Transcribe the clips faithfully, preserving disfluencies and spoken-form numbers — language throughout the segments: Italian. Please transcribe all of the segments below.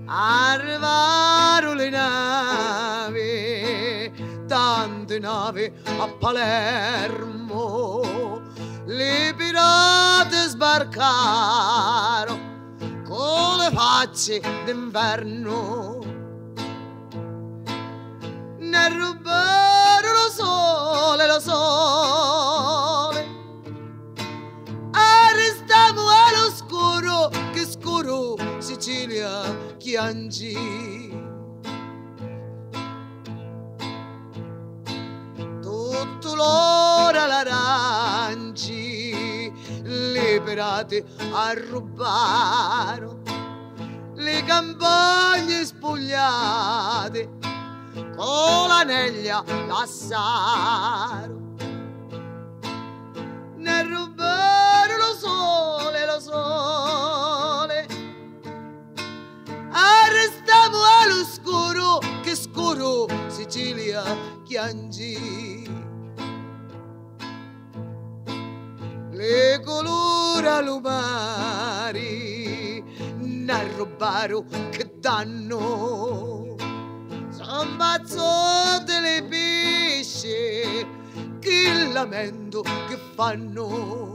arrivarono le navi, tante navi a Palermo, le pirati sbarcarono con le facce d'inverno, ne rubarono lo sole, lo sole, arrestammo all'oscuro, che scuro Sicilia chiangi. Tutto l'ora l'aranci, le pirati arrubarono, le campagne spogliate, con l'aneglia lasciarono, ne rubarono lo sole, lo sole, arrestammo all'oscuro, che scuro Sicilia chiangi. Le colore lumari ne rubaro che danno, s'ammazzo delle pesce, che lamento che fanno.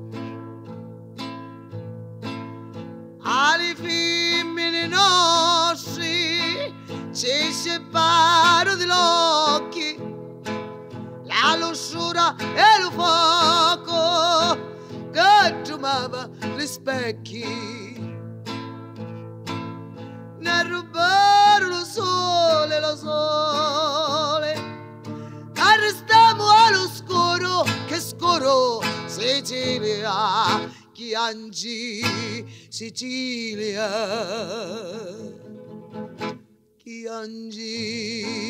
Alle femmine nostre ci separo degli occhi, la lussura e lo fuoco che tremava gli specchi. Ne rubarono lo sole, lo sole, arrestammo all'oscuro, che scuro Sicilia chiangi, Sicilia chiangi.